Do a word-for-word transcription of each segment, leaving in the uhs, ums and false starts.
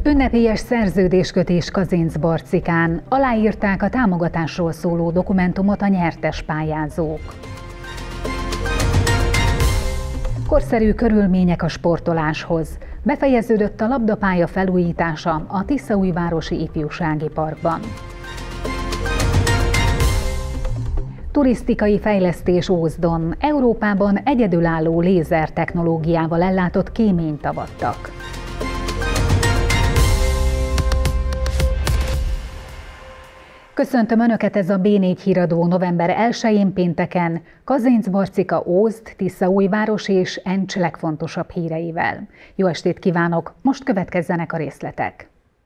Ünnepélyes szerződéskötés Kazincbarcikán, aláírták a támogatásról szóló dokumentumot a nyertes pályázók. Korszerű körülmények a sportoláshoz. Befejeződött a labdapálya felújítása a Tiszaújvárosi Ifjúsági Parkban. Turisztikai fejlesztés Ózdon. Európában egyedülálló lézer technológiával ellátott kéményt avattak. Köszöntöm Önöket, ez a bé négy híradó november elsején pénteken Kazincbarcika, Ózd, Tiszaújváros és Encs legfontosabb híreivel. Jó estét kívánok, most következzenek a részletek.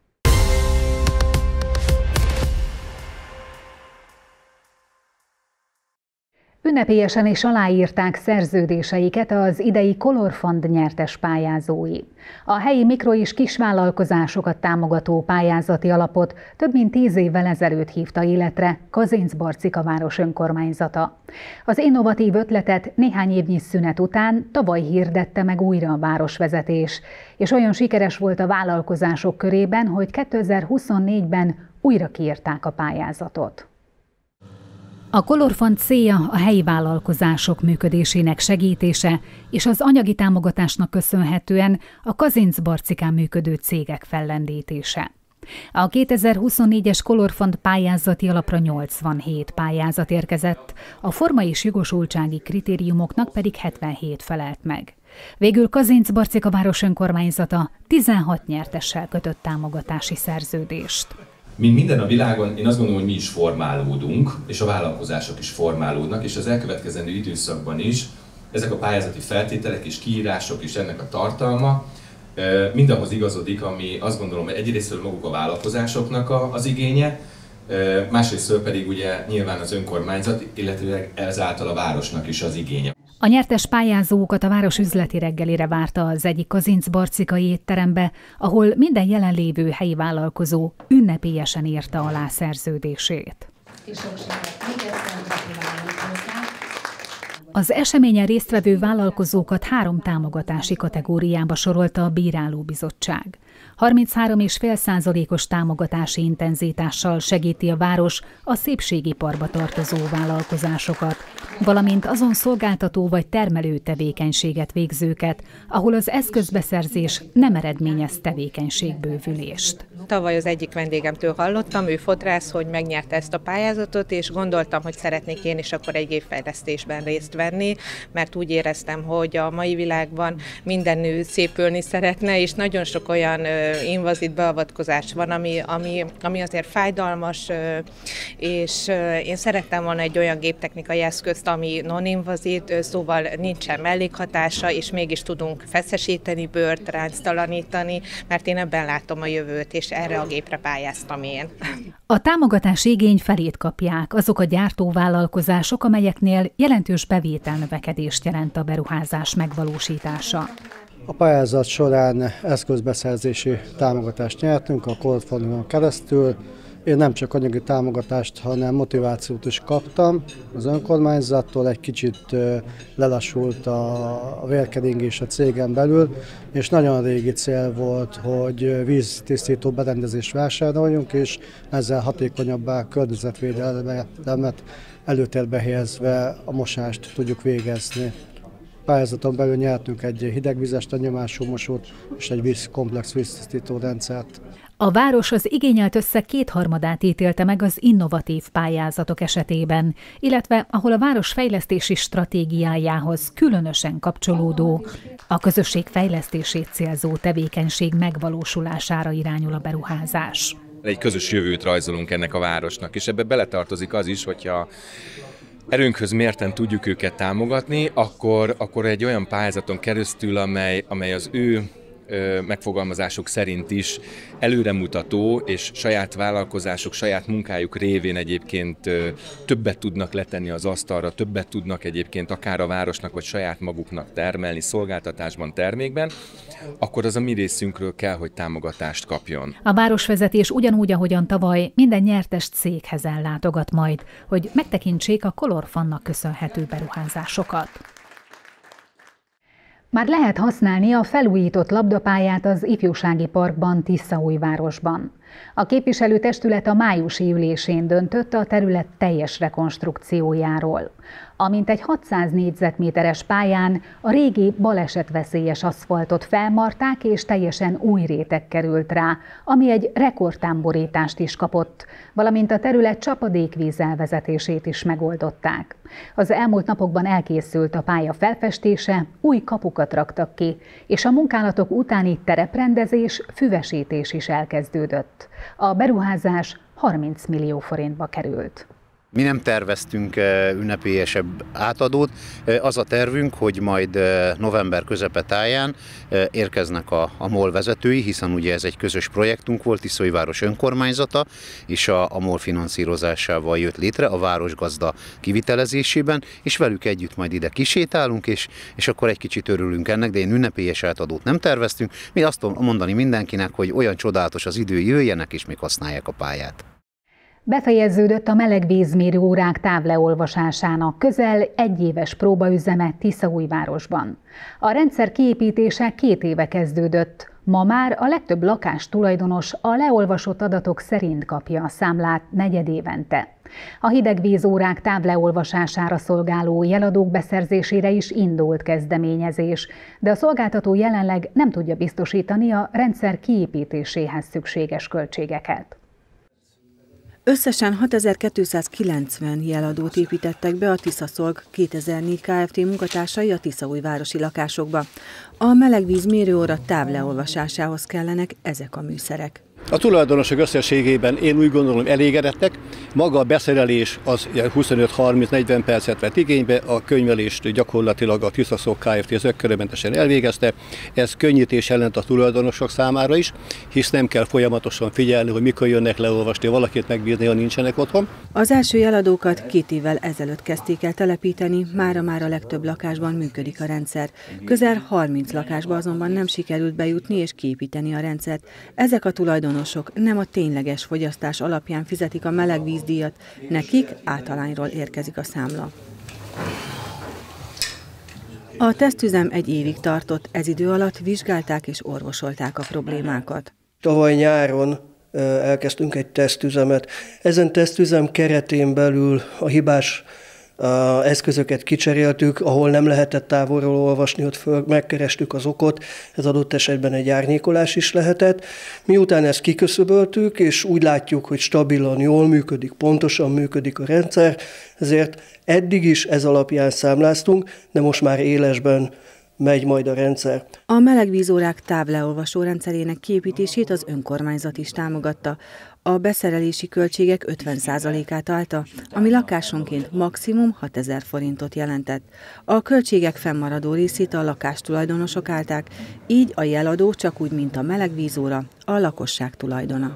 Ünnepélyesen is aláírták szerződéseiket az idei Color Fund nyertes pályázói. A helyi mikro- és kisvállalkozásokat támogató pályázati alapot több mint tíz évvel ezelőtt hívta életre Kazincbarcika város önkormányzata. Az innovatív ötletet néhány évnyi szünet után tavaly hirdette meg újra a városvezetés, és olyan sikeres volt a vállalkozások körében, hogy kétezer-huszonnégyben újra kiírták a pályázatot. A Color Fund célja a helyi vállalkozások működésének segítése és az anyagi támogatásnak köszönhetően a Kazincbarcikán működő cégek fellendítése. A kétezer-huszonnégyes Color Fund pályázati alapra nyolcvanhét pályázat érkezett, a forma és jogosultsági kritériumoknak pedig hetvenhét felelt meg. Végül Kazincbarcika város önkormányzata tizenhat nyertessel kötött támogatási szerződést. Mint minden a világon, én azt gondolom, hogy mi is formálódunk, és a vállalkozások is formálódnak, és az elkövetkezendő időszakban is ezek a pályázati feltételek és kiírások és ennek a tartalma mindahhoz igazodik, ami azt gondolom, hogy egyrésztről maguk a vállalkozásoknak az igénye, másrésztről pedig ugye nyilván az önkormányzat, illetve ezáltal a városnak is az igénye. A nyertes pályázókat a város üzleti reggelire várta az egyik kazincbarcikai étterembe, ahol minden jelenlévő helyi vállalkozó ünnepélyesen írta alá szerződését. Az eseményen résztvevő vállalkozókat három támogatási kategóriába sorolta a bírálóbizottság. harminchárom egész öt százalékos támogatási intenzitással segíti a város a szépségiparba tartozó vállalkozásokat, valamint azon szolgáltató vagy termelő tevékenységet végzőket, ahol az eszközbeszerzés nem eredményez tevékenységbővülést. Tavaly az egyik vendégemtől hallottam, ő fodrász, hogy megnyerte ezt a pályázatot, és gondoltam, hogy szeretnék én is akkor egy gépfejlesztésben részt venni, mert úgy éreztem, hogy a mai világban minden nő szépülni szeretne, és nagyon sok olyan invazív beavatkozás van, ami, ami, ami azért fájdalmas, és én szerettem volna egy olyan géptechnikai eszközt, ami non-invazív, szóval nincsen mellékhatása, és mégis tudunk feszesíteni bőrt, ránctalanítani, mert én ebben látom a jövőt, és erre a gépre pályáztam én. A támogatás igény felét kapják azok a gyártóvállalkozások, amelyeknél jelentős bevételnövekedést jelent a beruházás megvalósítása. A pályázat során eszközbeszerzési támogatást nyertünk a Color Fundon keresztül. Én nem csak anyagi támogatást, hanem motivációt is kaptam az önkormányzattól, egy kicsit lelassult a vérkeringés a cégen belül, és nagyon régi cél volt, hogy víztisztító berendezést vásároljunk, és ezzel hatékonyabbá környezetvédelmet előtérbe helyezve a mosást tudjuk végezni. Pályázaton belül nyertünk egy hidegvizes lenyomású mosót és egy víz, komplex víztisztító rendszert. A város az igényelt összeg kétharmadát ítélte meg az innovatív pályázatok esetében, illetve ahol a város fejlesztési stratégiájához különösen kapcsolódó, a közösség fejlesztését célzó tevékenység megvalósulására irányul a beruházás. Egy közös jövőt rajzolunk ennek a városnak, és ebbe beletartozik az is, hogyha erőnkhöz mérten tudjuk őket támogatni, akkor, akkor egy olyan pályázaton keresztül, amely, amely az ő ö, megfogalmazásuk szerint is előremutató, és saját vállalkozások, saját munkájuk révén egyébként ö, többet tudnak letenni az asztalra, többet tudnak egyébként akár a városnak, vagy saját maguknak termelni szolgáltatásban, termékben, akkor az a mi részünkről kell, hogy támogatást kapjon. A városvezetés ugyanúgy, ahogyan tavaly minden nyertes céghez ellátogat majd, hogy megtekintsék a Color Fundnak köszönhető beruházásokat. Már lehet használni a felújított labdapályát az ifjúsági parkban, Tiszaújvárosban. A képviselőtestület a májusi ülésén döntött a terület teljes rekonstrukciójáról. A mintegy hatszáz négyzetméteres pályán a régi balesetveszélyes aszfaltot felmarták és teljesen új réteg került rá, ami egy rekordtámborítást is kapott, valamint a terület csapadékvíz elvezetését is megoldották. Az elmúlt napokban elkészült a pálya felfestése, új kapukat raktak ki, és a munkálatok utáni tereprendezés, füvesítés is elkezdődött. A beruházás harminc millió forintba került. Mi nem terveztünk ünnepélyesebb átadót. Az a tervünk, hogy majd november közepe táján érkeznek a, a MOL vezetői, hiszen ugye ez egy közös projektunk volt, Tiszaújváros önkormányzata, és a, a MOL finanszírozásával jött létre a városgazda kivitelezésében, és velük együtt majd ide kisétálunk, és, és akkor egy kicsit örülünk ennek, de én ünnepélyes átadót nem terveztünk. Mi azt tudom mondani mindenkinek, hogy olyan csodálatos az idő, jöjjenek és még használják a pályát. Befejeződött a melegvízmérő órák távleolvasásának közel egyéves próbaüzeme Tiszaújvárosban. A rendszer kiépítése két éve kezdődött. Ma már a legtöbb lakás tulajdonos a leolvasott adatok szerint kapja a számlát negyedévente. A hidegvízórák távleolvasására szolgáló jeladók beszerzésére is indult kezdeményezés, de a szolgáltató jelenleg nem tudja biztosítani a rendszer kiépítéséhez szükséges költségeket. Összesen hatezer-kétszázkilencven jeladót építettek be a Tiszaszolg kétezer-négy Kft. Munkatársai a tiszaújvárosi lakásokba. A melegvíz mérőóra távleolvasásához kellenek ezek a műszerek. A tulajdonosok összességében én úgy gondolom elégedettek. Maga a beszerelés az huszonöt-harminc-negyven percet vett igénybe, a könyvelést gyakorlatilag a Tiszaszolg Kft. Zökkenőmentesen elvégezte. Ez könnyítés jelent a tulajdonosok számára is, hisz nem kell folyamatosan figyelni, hogy mikor jönnek leolvasni, valakit megbízni, ha nincsenek otthon. Az első jeladókat két évvel ezelőtt kezdték el telepíteni, mára már a legtöbb lakásban működik a rendszer. Közel harminc lakásba azonban nem sikerült bejutni és kiépíteni a rendszert. Ezek a tulajdonosok nem a tényleges fogyasztás alapján fizetik a melegvízdíjat, nekik általányról érkezik a számla. A tesztüzem egy évig tartott, ez idő alatt vizsgálták és orvosolták a problémákat. Tavaly nyáron elkezdtünk egy tesztüzemet. Ezen tesztüzem keretén belül a hibás A eszközöket kicseréltük, ahol nem lehetett távolról olvasni, ott föl megkerestük az okot, ez adott esetben egy árnyékolás is lehetett. Miután ezt kiköszöböltük, és úgy látjuk, hogy stabilan, jól működik, pontosan működik a rendszer, ezért eddig is ez alapján számláztunk, de most már élesben megy majd a rendszer. A melegvízórák távleolvasó rendszerének kiépítését az önkormányzat is támogatta. A beszerelési költségek ötven százalékát állta, ami lakásonként maximum hatezer forintot jelentett. A költségek fennmaradó részét a lakástulajdonosok állták, így a jeladó csak úgy, mint a melegvízóra, a lakosság tulajdona.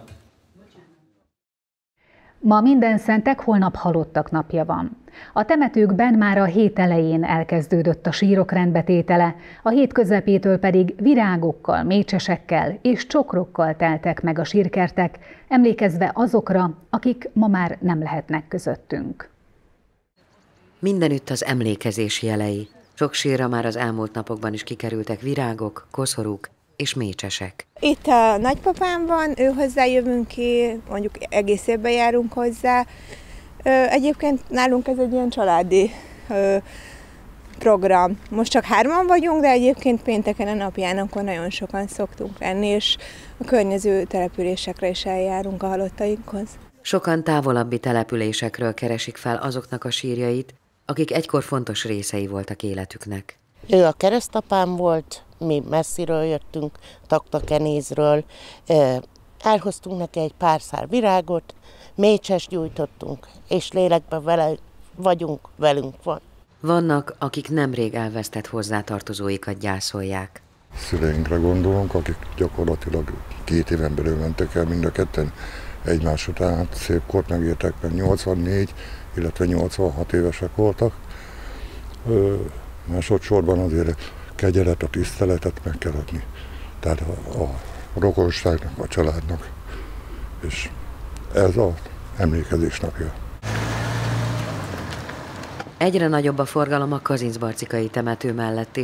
Ma Mindenszentek, holnap halottak napja van. A temetőkben már a hét elején elkezdődött a sírok rendbetétele, a hét közepétől pedig virágokkal, mécsesekkel és csokrokkal teltek meg a sírkertek, emlékezve azokra, akik ma már nem lehetnek közöttünk. Mindenütt az emlékezés jelei. Sok sírra már az elmúlt napokban is kikerültek virágok, koszorúk és mécsesek. Itt a nagypapám van, ő hozzá jövünk ki, mondjuk egész évben járunk hozzá. Egyébként nálunk ez egy ilyen családi program. Most csak hárman vagyunk, de egyébként pénteken a napjánakon nagyon sokan szoktunk lenni, és a környező településekre is eljárunk a halottainkhoz. Sokan távolabbi településekről keresik fel azoknak a sírjait, akik egykor fontos részei voltak életüknek. Ő a keresztapám volt, mi messziről jöttünk, Taktakenézről, elhoztunk neki egy pár szál virágot, mécsest gyújtottunk, és lélekben vele vagyunk, velünk van. Vannak, akik nemrég elvesztett hozzátartozóikat gyászolják. Szüleinkre gondolunk, akik gyakorlatilag két éven belül mentek el mind a ketten egymás után, hát szép kort megértek, meg nyolcvannégy, illetve nyolcvanhat évesek voltak. Másodszorban azért kegyelet, a tiszteletet meg kell adni. Tehát a, a rokonságnak, a családnak. És ez az emlékezés napja. Egyre nagyobb a forgalom a kazincbarcikai temető mellett is.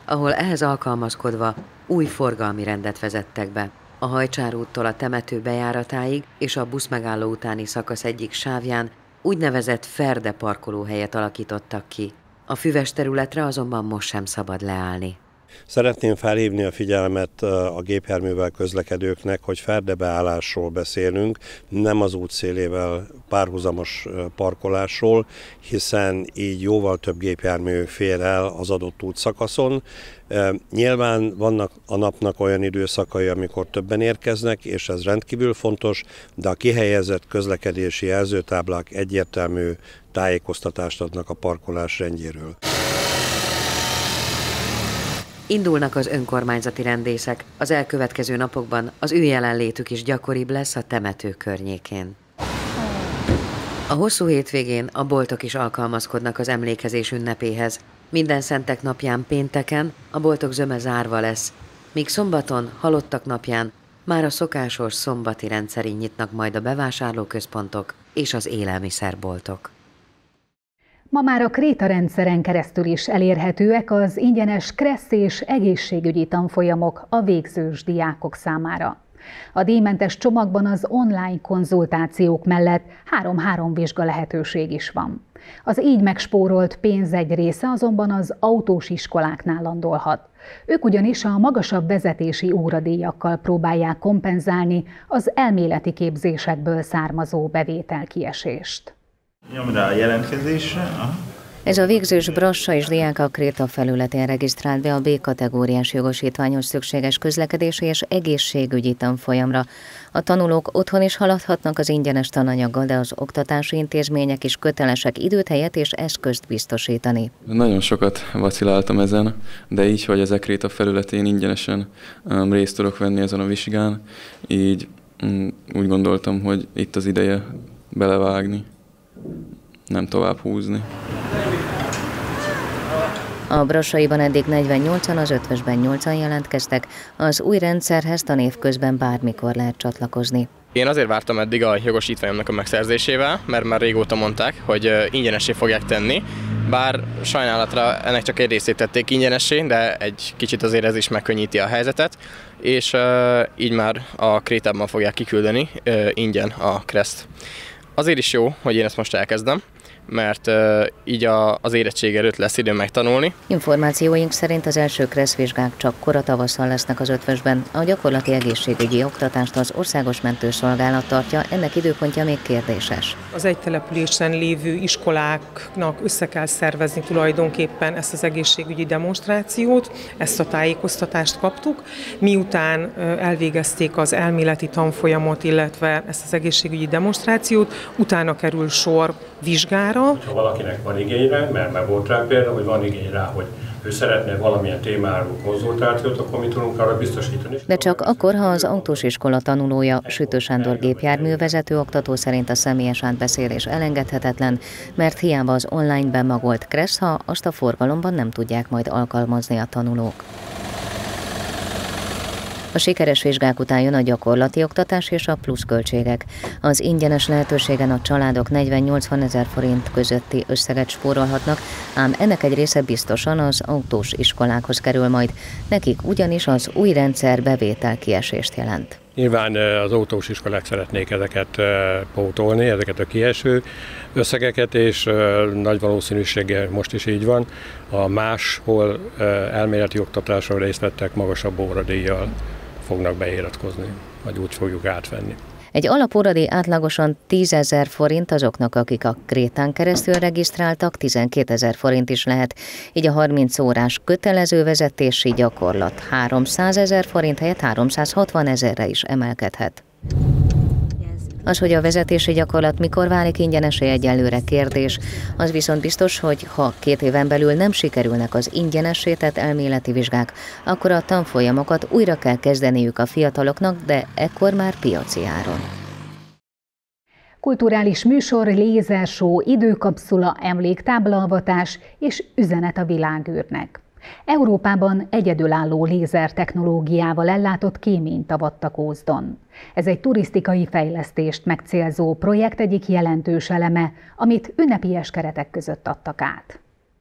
ahol ehhez alkalmazkodva új forgalmi rendet vezettek be. A Hajcsár úttól a temető bejáratáig és a buszmegálló utáni szakasz egyik sávján úgynevezett ferde parkolóhelyet alakítottak ki. A füves területre azonban most sem szabad leállni. Szeretném felhívni a figyelmet a gépjárművel közlekedőknek, hogy ferdebeállásról beszélünk, nem az út szélével párhuzamos parkolásról, hiszen így jóval több gépjármű fér el az adott útszakaszon. Nyilván vannak a napnak olyan időszakai, amikor többen érkeznek, és ez rendkívül fontos, de a kihelyezett közlekedési jelzőtáblák egyértelmű tájékoztatást adnak a parkolás rendjéről. Indulnak az önkormányzati rendészek, az elkövetkező napokban az ő jelenlétük is gyakoribb lesz a temető környékén. A hosszú hétvégén a boltok is alkalmazkodnak az emlékezés ünnepéhez. Minden szentek napján pénteken a boltok zöme zárva lesz, míg szombaton, halottak napján már a szokásos szombati rendszerint nyitnak majd a bevásárlóközpontok és az élelmiszerboltok. Ma már a Kréta rendszeren keresztül is elérhetőek az ingyenes kressz és egészségügyi tanfolyamok a végzős diákok számára. A díjmentes csomagban az online konzultációk mellett három-három vizsga lehetőség is van. Az így megspórolt pénz egy része azonban az autós iskoláknál landolhat. Ők ugyanis a magasabb vezetési óradíjakkal próbálják kompenzálni az elméleti képzésekből származó bevételkiesést. Nyom rá a jelentkezésre. Aha. Ez a végzős Brassa és diák a Kréta felületén regisztrált be a B-kategóriás jogosítványos szükséges közlekedési és egészségügyi tanfolyamra. A tanulók otthon is haladhatnak az ingyenes tananyaggal, de az oktatási intézmények is kötelesek időt, helyet és eszközt biztosítani. Nagyon sokat vaciláltam ezen, de így, hogy az Kréta felületén ingyenesen um, részt tudok venni ezen a vizsgán, így um, úgy gondoltam, hogy itt az ideje belevágni, nem tovább húzni. A Brassaiban eddig negyvennyolcan, az Ötvösben nyolcan jelentkeztek, az új rendszerhez tanév közben bármikor lehet csatlakozni. Én azért vártam eddig a jogosítványomnak a megszerzésével, mert már régóta mondták, hogy ingyenessé fogják tenni, bár sajnálatra ennek csak egy részét tették ingyenessé, de egy kicsit azért ez is megkönnyíti a helyzetet, és így már a Krétában fogják kiküldeni ingyen a kreszt. Azért is jó, hogy én ezt most elkezdem, mert uh, így a, az érettség előtt lesz időm megtanulni. Információink szerint az első kresszvizsgák csak kora tavasszal lesznek az Ötvösben. A gyakorlati egészségügyi oktatást az Országos Mentőszolgálat tartja, ennek időpontja még kérdéses. Az egy településen lévő iskoláknak össze kell szervezni tulajdonképpen ezt az egészségügyi demonstrációt, ezt a tájékoztatást kaptuk. Miután elvégezték az elméleti tanfolyamot, illetve ezt az egészségügyi demonstrációt, utána kerül sor vizsgára. Ha valakinek van igényre, mert már volt rá példa, hogy van igény rá, hogy ő szeretne valamilyen témáról konzultációt, akkor mi tudunk arra biztosítani. De csak akkor, ha az autós iskola tanulója, Sütő Sándor gépjárművezető oktató szerint a személyes átbeszélés elengedhetetlen, mert hiába az online bemagolt kressz, ha azt a forgalomban nem tudják majd alkalmazni a tanulók. A sikeres vizsgák után jön a gyakorlati oktatás és a pluszköltségek. Az ingyenes lehetőségen a családok negyven-nyolcvan ezer forint közötti összeget spórolhatnak, ám ennek egy része biztosan az autós iskolákhoz kerül majd. Nekik ugyanis az új rendszer bevételkiesést jelent. Nyilván az autós iskolák szeretnék ezeket pótolni, ezeket a kieső összegeket, és nagy valószínűséggel most is így van. A máshol elméleti oktatáson részt vettek, magasabb óradíjjal fognak beiratkozni, vagy úgy fogjuk átvenni. Egy alapóradíj átlagosan tízezer forint azoknak, akik a Krétán keresztül regisztráltak, tizenkétezer forint is lehet, így a harminc órás kötelező vezetési gyakorlat háromszázezer forint helyett háromszázhatvanezerre is emelkedhet. Az, hogy a vezetési gyakorlat mikor válik ingyenesé, egyelőre kérdés. Az viszont biztos, hogy ha két éven belül nem sikerülnek az ingyenessé tett elméleti vizsgák, akkor a tanfolyamokat újra kell kezdeniük a fiataloknak, de ekkor már piaci áron. Kulturális műsor, lézershow, időkapszula, emléktáblaavatás és üzenet a világűrnek. Európában egyedülálló lézer technológiával ellátott kéményt avattak Ózdon. Ez egy turisztikai fejlesztést megcélzó projekt egyik jelentős eleme, amit ünnepélyes keretek között adtak át.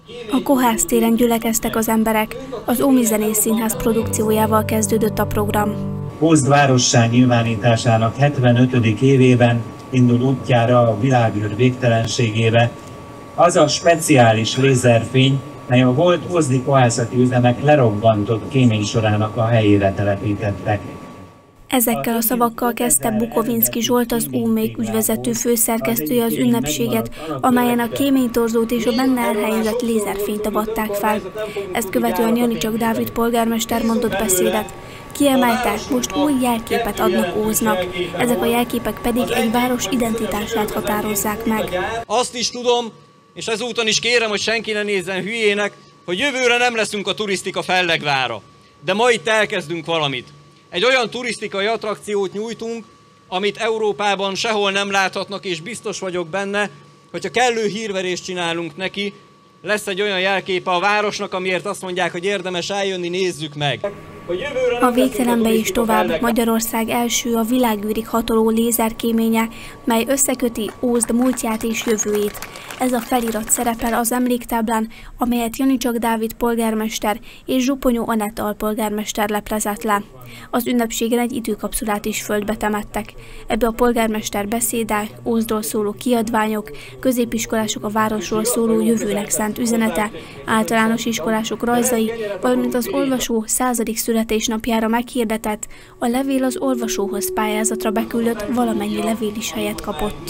A Kohász téren gyülekeztek az emberek, az Ómizenész Színház produkciójával kezdődött a program. Ózd várossá nyilvánításának hetvenötödik évében indul útjára a világűr végtelenségébe az a speciális lézerfény, mely a volt ózdi kohászati üzemek lerobbantott kéménysorának a helyére telepítettek. Ezekkel a szavakkal kezdte Bukovinszky Zsolt, az Ómék ügyvezető főszerkesztője az ünnepséget, amelyen a kéménytorzót és a benne elhelyezett lézerfényt avatták fel. Ezt követően Janicsak Dávid polgármester mondott beszédet. Kiemelte, most új jelképet adnak Ózdnak, ezek a jelképek pedig egy város identitását határozzák meg. Azt is tudom, és ezúton is kérem, hogy senki ne nézzen hülyének, hogy jövőre nem leszünk a turisztika fellegvára. De ma itt elkezdünk valamit. Egy olyan turisztikai attrakciót nyújtunk, amit Európában sehol nem láthatnak, és biztos vagyok benne, hogyha kellő hírverést csinálunk neki, lesz egy olyan jelképe a városnak, amiért azt mondják, hogy érdemes eljönni, nézzük meg. A végtelenbe is tovább Magyarország első a világűrig hatoló lézerkéménye, mely összeköti Ózd múltját és jövőjét. Ez a felirat szerepel az emléktáblán, amelyet Janicsak Dávid polgármester és Zsuponyó Anett alpolgármester leplezett le. Az ünnepségen egy időkapszulát is földbe temettek. Ebbe a polgármester beszéde, Ózdról szóló kiadványok, középiskolások a városról szóló jövőnek szánt üzenete, általános iskolások rajzai, valamint az olvasó századik születésnapjára meghirdetett, a levél az olvasóhoz pályázatra beküldött valamennyi levél is helyet kapott.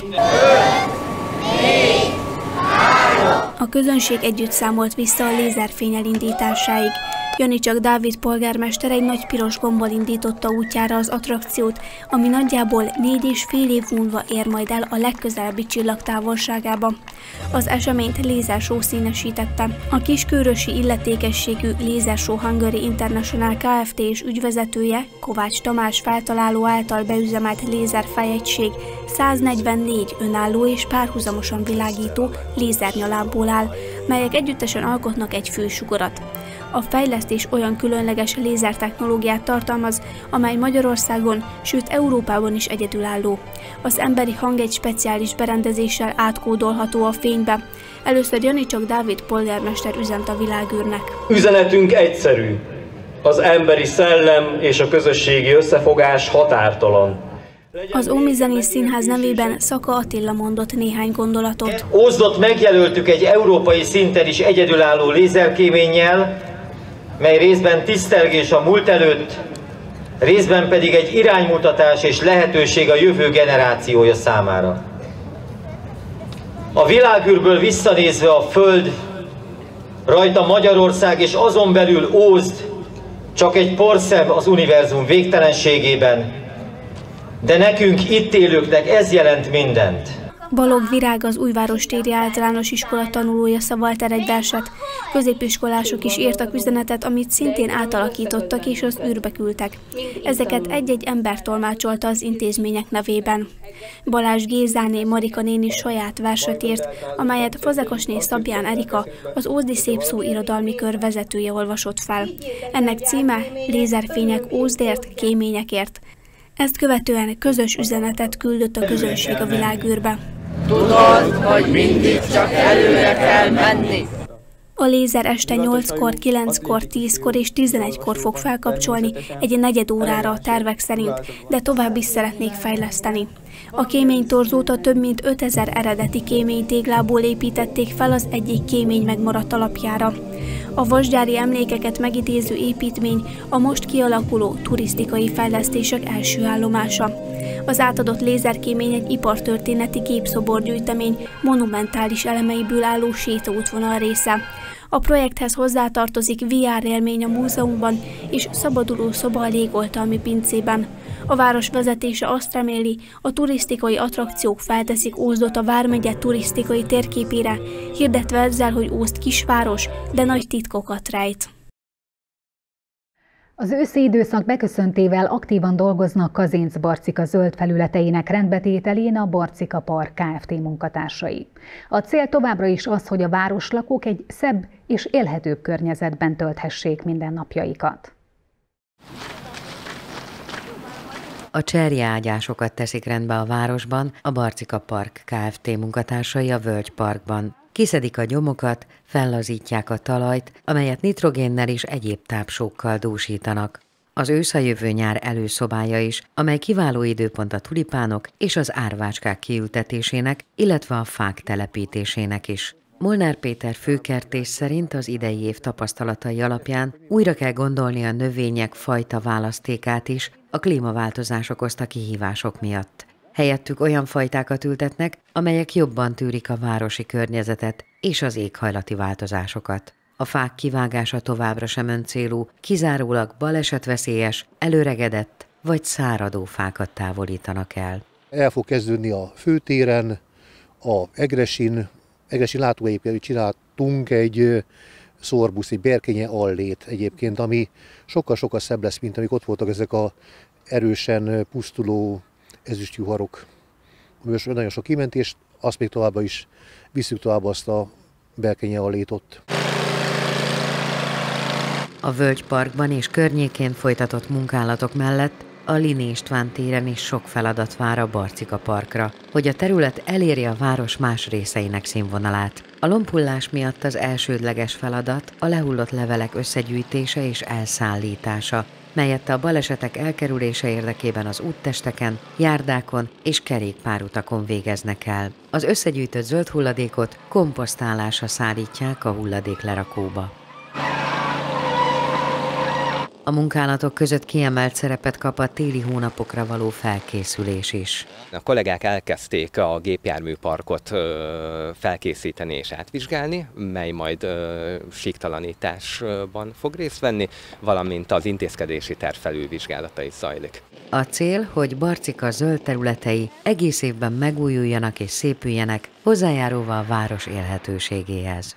A közönség együtt számolt vissza a lézerfény elindításáig. Janicsak Dávid polgármester egy nagy piros gombbal indította útjára az attrakciót, ami nagyjából négy és fél év múlva ér majd el a legközelebbi csillagtávolságába. Az eseményt lézershow színesítette. A kiskőrösi illetékességű Lézershow Hungary International Kft. És ügyvezetője, Kovács Tamás feltaláló által beüzemelt lézerfejegység száznegyvennégy önálló és párhuzamosan világító lézernyalábból áll, melyek együttesen alkotnak egy fősugarat. A fejlesztés olyan különleges lézertechnológiát tartalmaz, amely Magyarországon, sőt Európában is egyedülálló. Az emberi hang egy speciális berendezéssel átkódolható a fénybe. Először Janicsak Dávid polgármester üzent a világűrnek. Üzenetünk egyszerű. Az emberi szellem és a közösségi összefogás határtalan. Az Ómizenész Színház nevében Szaka Attila mondott néhány gondolatot. Ózdot megjelöltük egy európai szinten is egyedülálló lézerkéménnyel, mely részben tisztelgés a múlt előtt, részben pedig egy iránymutatás és lehetőség a jövő generációja számára. A világűrből visszanézve a Föld, rajta Magyarország és azon belül Ózd csak egy porszem az univerzum végtelenségében, de nekünk itt élőknek ez jelent mindent. Balogh Virág, az Újvárostéri Általános Iskola tanulója szavalt el egy verset. Középiskolások is írtak üzenetet, amit szintén átalakítottak és az űrbe küldtek. Ezeket egy-egy ember tolmácsolta az intézmények nevében. Balázs Gézáné Marika néni saját verset írt, amelyet Fazekasné Szabján Erika, az Ózdi Szépszó irodalmi kör vezetője olvasott fel. Ennek címe Lézerfények Ózdért, kéményekért. Ezt követően közös üzenetet küldött a közönség a világűrbe. Tudod, hogy mindig csak előre kell menni. A lézer este nyolckor, kilenckor, tízkor és tizenegykor fog felkapcsolni egy negyed órára a tervek szerint, de tovább is szeretnék fejleszteni. A kéménytorzót a több mint ötezer eredeti kéménytéglából építették fel az egyik kémény megmaradt alapjára. A vasgyári emlékeket megidéző építmény a most kialakuló turisztikai fejlesztések első állomása. Az átadott lézerkémény egy ipartörténeti gépszoborgyűjtemény monumentális elemeiből álló sétaútvonal része. A projekthez hozzátartozik vé er élmény a múzeumban és szabaduló szoba a légoltalmi pincében. A város vezetése azt reméli, a turisztikai attrakciók felteszik Ózdot a vármegye turisztikai térképére, hirdetve ezzel, hogy Ózd kisváros, de nagy titkokat rejt. Az őszi időszak beköszöntével aktívan dolgoznak Kazinc-Barcika zöld felületeinek rendbetételén a Barcika Park Kft. Munkatársai. A cél továbbra is az, hogy a városlakók egy szebb és élhetőbb környezetben tölthessék mindennapjaikat. A cserjeágyásokat teszik rendbe a városban, a Barcika Park Kft. Munkatársai a Völgyparkban. kiszedik a gyomokat, fellazítják a talajt, amelyet nitrogénnel és egyéb tápsókkal dúsítanak. Az ősz a jövő nyár előszobája is, amely kiváló időpont a tulipánok és az árvácskák kiültetésének, illetve a fák telepítésének is. Molnár Péter főkertész szerint az idei év tapasztalatai alapján újra kell gondolni a növények fajta választékát is a klímaváltozás okozta kihívások miatt. Helyettük olyan fajtákat ültetnek, amelyek jobban tűrik a városi környezetet és az éghajlati változásokat. A fák kivágása továbbra sem öncélú, kizárólag balesetveszélyes, előregedett vagy száradó fákat távolítanak el. El fog kezdődni a főtéren, a Egresin, Egresin látóhelyében csináltunk egy szorbusz, egy berkenye allét egyébként, ami sokkal-sokkal szebb lesz, mint amik ott voltak ezek a erősen pusztuló ezüstjuharok. Most nagyon sok kimentés, azt még továbbá is visszük tovább azt a berkenye allét ott. A Völgyparkban és környékén folytatott munkálatok mellett a Lini István téren is sok feladat vár a Barcika parkra, hogy a terület elérje a város más részeinek színvonalát. A lombhullás miatt az elsődleges feladat a lehullott levelek összegyűjtése és elszállítása, melyet a balesetek elkerülése érdekében az úttesteken, járdákon és kerékpárutakon végeznek el. Az összegyűjtött zöld hulladékot komposztálásra szállítják a hulladéklerakóba. A munkálatok között kiemelt szerepet kap a téli hónapokra való felkészülés is. A kollégák elkezdték a gépjárműparkot felkészíteni és átvizsgálni, mely majd síktalanításban fog részt venni, valamint az intézkedési terv felülvizsgálata is zajlik. A cél, hogy Barcika zöld területei egész évben megújuljanak és szépüljenek, hozzájárulva a város élhetőségéhez.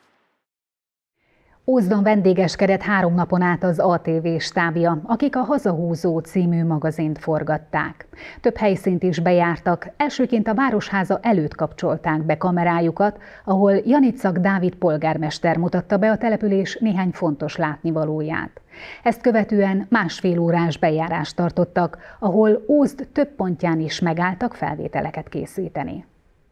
Ózdon vendégeskedett három napon át az á té vé stábja, akik a Hazahúzó című magazint forgatták. Több helyszínt is bejártak, elsőként a Városháza előtt kapcsolták be kamerájukat, ahol Janicak Dávid polgármester mutatta be a település néhány fontos látnivalóját. Ezt követően másfél órás bejárást tartottak, ahol Ózd több pontján is megálltak felvételeket készíteni.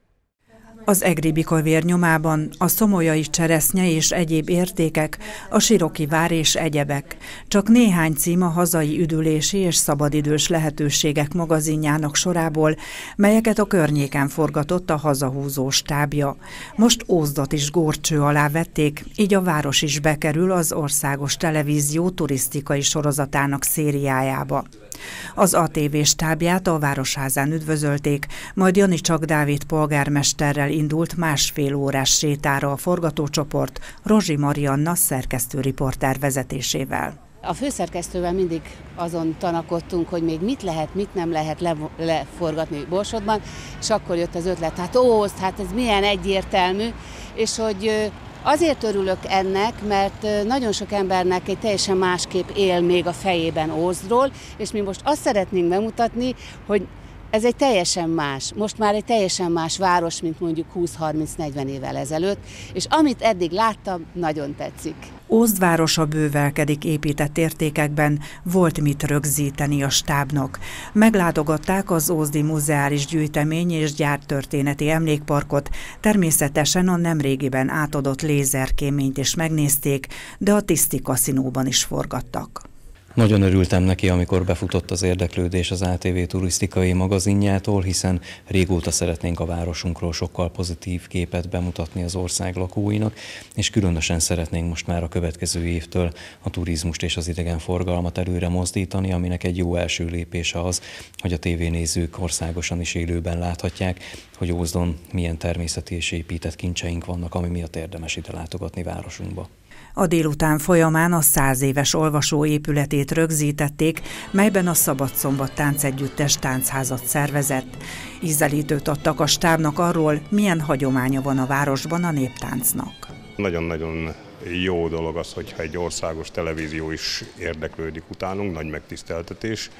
Az egri bikavér nyomában a szomolyai cseresznye és egyéb értékek, a siroki vár és egyebek. Csak néhány cím a hazai üdülési és szabadidős lehetőségek magazinjának sorából, melyeket a környéken forgatott a Hazahúzó stábja. Most Ózdot is górcső alá vették, így a város is bekerül az Országos Televízió turisztikai sorozatának szériájába. Az á té vé stábját a Városházán üdvözölték, majd Janicsak Dávid polgármesterrel indult másfél órás sétára a forgatócsoport Rozsi Marianna szerkesztőriporter vezetésével. A főszerkesztővel mindig azon tanakodtunk, hogy még mit lehet, mit nem lehet le, leforgatni Borsodban, és akkor jött az ötlet, hát Ózd, hát ez milyen egyértelmű, és hogy azért örülök ennek, mert nagyon sok embernek egy teljesen másképp él még a fejében Ózdról, és mi most azt szeretnénk bemutatni, hogy ez egy teljesen más, most már egy teljesen más város, mint mondjuk húsz-harminc-negyven évvel ezelőtt, és amit eddig láttam, nagyon tetszik. Ózd városa bővelkedik épített értékekben, volt mit rögzíteni a stábnak. Meglátogatták az ózdi muzeális gyűjtemény és gyártörténeti emlékparkot, természetesen a nemrégiben átadott lézerkéményt is megnézték, de a Tiszti kaszinóban is forgattak. Nagyon örültem neki, amikor befutott az érdeklődés az á té vé turisztikai magazinjától, hiszen régóta szeretnénk a városunkról sokkal pozitív képet bemutatni az ország lakóinak, és különösen szeretnénk most már a következő évtől a turizmust és az idegenforgalmat előre mozdítani, aminek egy jó első lépése az, hogy a tévénézők országosan is élőben láthatják, hogy Ózdon milyen természeti és épített kincseink vannak, ami miatt érdemes ide látogatni városunkba. A délután folyamán a száz éves olvasóépületét rögzítették, melyben a Szabadszombat táncegyüttes táncházat szervezett. Ízelítőt adtak a stábnak arról, milyen hagyománya van a városban a néptáncnak. Nagyon-nagyon jó dolog az, hogyha egy országos televízió is érdeklődik utánunk, nagy megtiszteltetés,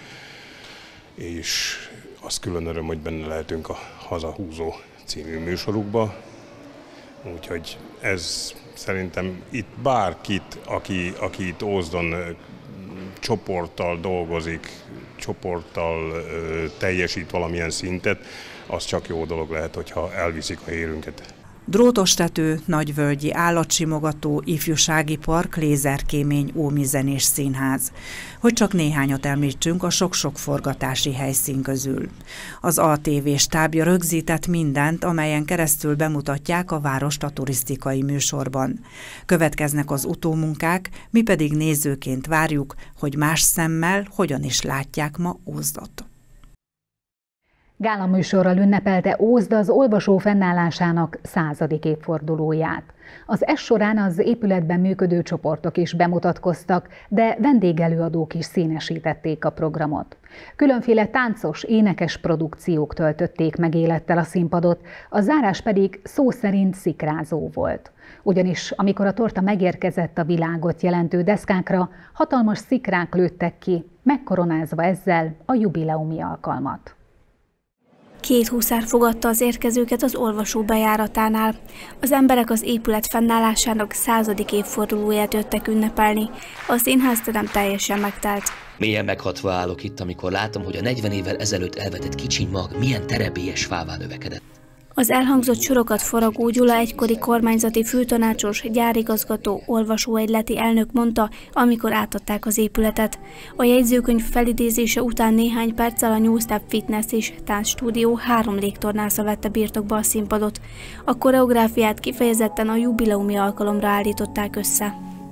és az külön öröm, hogy benne lehetünk a Hazahúzó című műsorukba. Úgyhogy ez szerintem itt bárkit, aki, aki itt Ózdon csoporttal dolgozik, csoporttal teljesít valamilyen szintet, az csak jó dolog lehet, hogyha elviszik a hírünket. Drótostető, nagyvölgyi állatsimogató, ifjúsági park, lézerkémény, ómizenés színház. Hogy csak néhányat említsünk a sok-sok forgatási helyszín közül. Az á té vé stábja rögzített mindent, amelyen keresztül bemutatják a várost a turisztikai műsorban. Következnek az utómunkák, mi pedig nézőként várjuk, hogy más szemmel hogyan is látják ma Ózdot. Gálaműsorral ünnepelte Ózd az olvasó fennállásának századik évfordulóját. Az est során az épületben működő csoportok is bemutatkoztak, de vendégelőadók is színesítették a programot. Különféle táncos, énekes produkciók töltötték meg élettel a színpadot, a zárás pedig szó szerint szikrázó volt. Ugyanis amikor a torta megérkezett a világot jelentő deszkákra, hatalmas szikrák lőttek ki, megkoronázva ezzel a jubileumi alkalmat. Két huszár fogadta az érkezőket az olvasó bejáratánál. Az emberek az épület fennállásának századik évfordulóját jöttek ünnepelni. A színházterem teljesen megtelt. Mélyen meghatva állok itt, amikor látom, hogy a negyven évvel ezelőtt elvetett kicsiny mag milyen terebélyes fává növekedett. Az elhangzott sorokat Faragó Gyula egykori kormányzati főtanácsos, gyárigazgató, olvasóegyleti elnök mondta, amikor átadták az épületet. A jegyzőkönyv felidézése után néhány perccel a New Step Fitness és táncstúdió három légtornásza vette birtokba a színpadot. A koreográfiát kifejezetten a jubileumi alkalomra állították össze.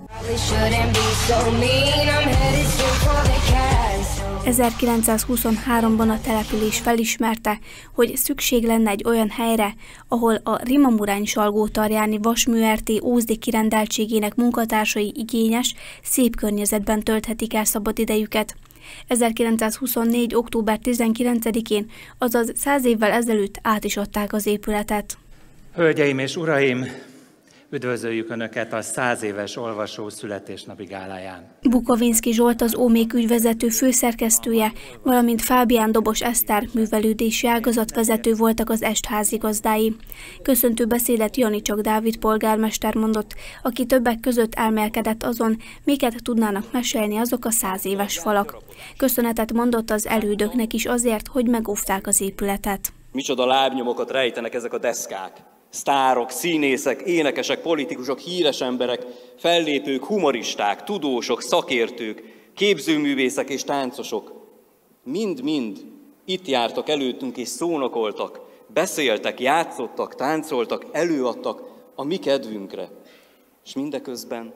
ezerkilencszázhuszonháromban a település felismerte, hogy szükség lenne egy olyan helyre, ahol a Rimamurány-Salgótarjáni Vasmű-er té ózdi kirendeltségének munkatársai igényes, szép környezetben tölthetik el szabadidejüket. ezerkilencszázhuszonnégy. október tizenkilencedikén, azaz száz évvel ezelőtt át is adták az épületet. Hölgyeim és uraim! Üdvözöljük Önöket a száz éves olvasó születésnapi gáláján. Bukovinszky Zsolt az Ómék ügyvezető főszerkesztője, valamint Fábián Dobos Eszter művelődési ágazatvezető voltak az est házigazdái. Köszöntő beszédet Janicsak Dávid polgármester mondott, aki többek között elmélkedett azon, miket tudnának mesélni azok a száz éves falak. Köszönetet mondott az elődöknek is azért, hogy megóvták az épületet. Micsoda lábnyomokat rejtenek ezek a deszkák. Sztárok, színészek, énekesek, politikusok, híres emberek, fellépők, humoristák, tudósok, szakértők, képzőművészek és táncosok. Mind-mind itt jártak előttünk és szónokoltak, beszéltek, játszottak, táncoltak, előadtak a mi kedvünkre. És mindeközben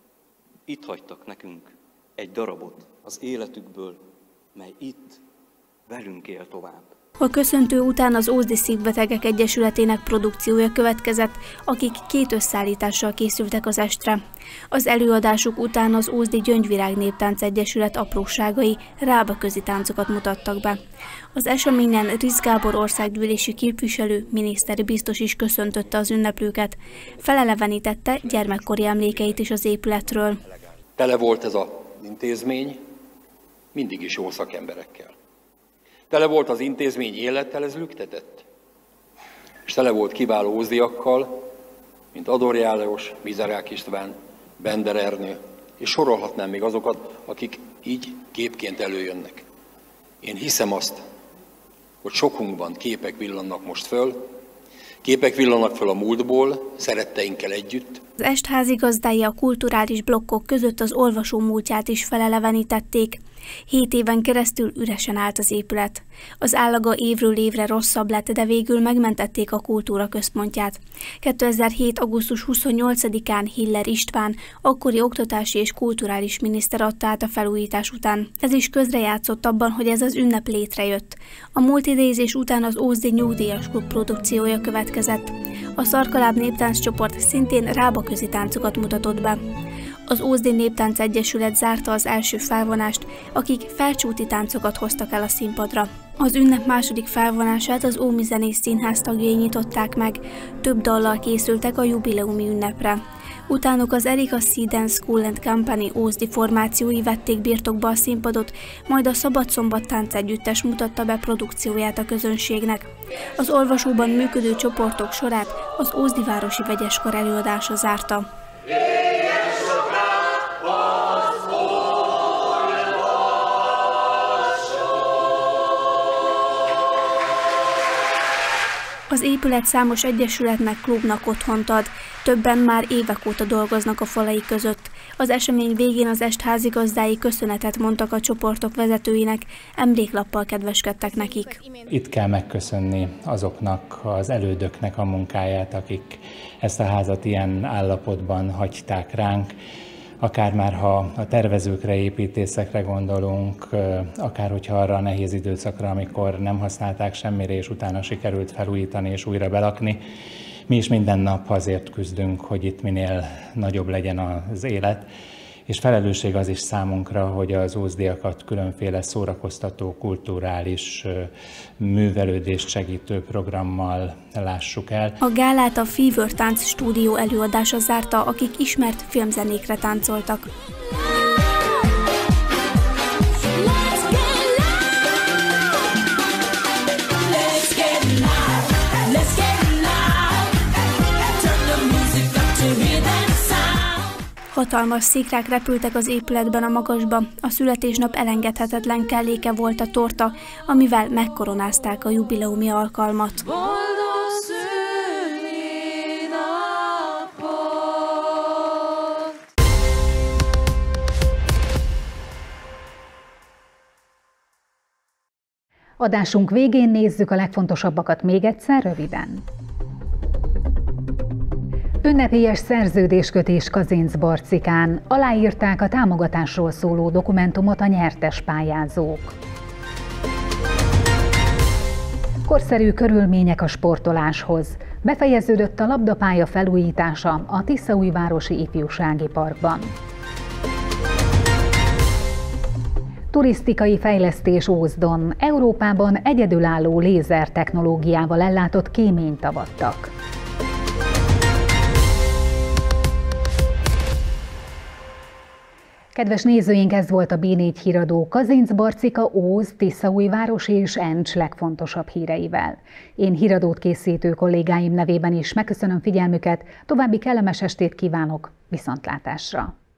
itt hagytak nekünk egy darabot az életükből, mely itt velünk él tovább. A köszöntő után az Ózdi Szívbetegek Egyesületének produkciója következett, akik két összeállítással készültek az estre. Az előadásuk után az Ózdi Gyöngyvirág Néptánc Egyesület apróságai, rábaközi táncokat mutattak be. Az eseményen Risz Gábor országgyűlési képviselő, miniszteri biztos is köszöntötte az ünneplőket. Felelevenítette gyermekkori emlékeit is az épületről. Tele volt ez az intézmény, mindig is jó szakemberekkel. Tele volt az intézmény élettel, ez lüktetett. És tele volt kiváló ózdiakkal, mint Ador János, Mizerák István, Bender Ernő, és sorolhatnám még azokat, akik így képként előjönnek. Én hiszem azt, hogy sokunkban képek villannak most föl, képek villannak föl a múltból, szeretteinkkel együtt. Az est házigazdái a kulturális blokkok között az olvasó múltját is felelevenítették. Hét éven keresztül üresen állt az épület. Az állaga évről évre rosszabb lett, de végül megmentették a kultúra központját. kétezer-hét. augusztus huszonnyolcadikán Hiller István, akkori oktatási és kulturális miniszter adta át a felújítás után. Ez is közrejátszott abban, hogy ez az ünnep létrejött. A multidézés után az Ózdi Nyugdíjas Klub produkciója következett. A Szarkaláb néptánccsoport szintén rábaközi táncokat mutatott be. Az Ózdi Néptánc Egyesület zárta az első felvonást, akik felcsúti táncokat hoztak el a színpadra. Az ünnep második felvonását az Ómizenés Színház tagjai nyitották meg, több dallal készültek a jubileumi ünnepre. Utánuk az Erika C. Dance School and Company ózdi formációi vették birtokba a színpadot, majd a Szabadszombat táncegyüttes mutatta be produkcióját a közönségnek. Az olvasóban működő csoportok sorát az Ózdi Városi Vegyeskar előadása zárta. Az épület számos egyesületnek, klubnak otthont ad, többen már évek óta dolgoznak a falai között. Az esemény végén az est házigazdái köszönetet mondtak a csoportok vezetőinek, emléklappal kedveskedtek nekik. Itt kell megköszönni azoknak az elődöknek a munkáját, akik ezt a házat ilyen állapotban hagyták ránk. Akár már ha a tervezőkre, építészekre gondolunk, akár hogyha arra a nehéz időszakra, amikor nem használták semmire, és utána sikerült felújítani és újra belakni. Mi is minden nap azért küzdünk, hogy itt minél nagyobb legyen az élet, és felelősség az is számunkra, hogy az ózdiakat különféle szórakoztató, kulturális művelődést segítő programmal lássuk el. A gálát a Fever Tánc stúdió előadása zárta, akik ismert filmzenékre táncoltak. Hatalmas szikrák repültek az épületben a magasba, a születésnap elengedhetetlen kelléke volt a torta, amivel megkoronázták a jubileumi alkalmat. Adásunk végén nézzük a legfontosabbakat még egyszer röviden. Ünnepélyes szerződéskötés Kazincbarcikán, aláírták a támogatásról szóló dokumentumot a nyertes pályázók. Korszerű körülmények a sportoláshoz. Befejeződött a labdapálya felújítása a Tiszaújvárosi Ifjúsági Parkban. Turisztikai fejlesztés Ózdon, Európában egyedülálló lézer technológiával ellátott kéményt avattak. Kedves nézőink, ez volt a bé négy híradó Kazincbarcika, Ózd, Tiszaújváros és Encs legfontosabb híreivel. Én híradót készítő kollégáim nevében is megköszönöm figyelmüket, további kellemes estét kívánok, viszontlátásra!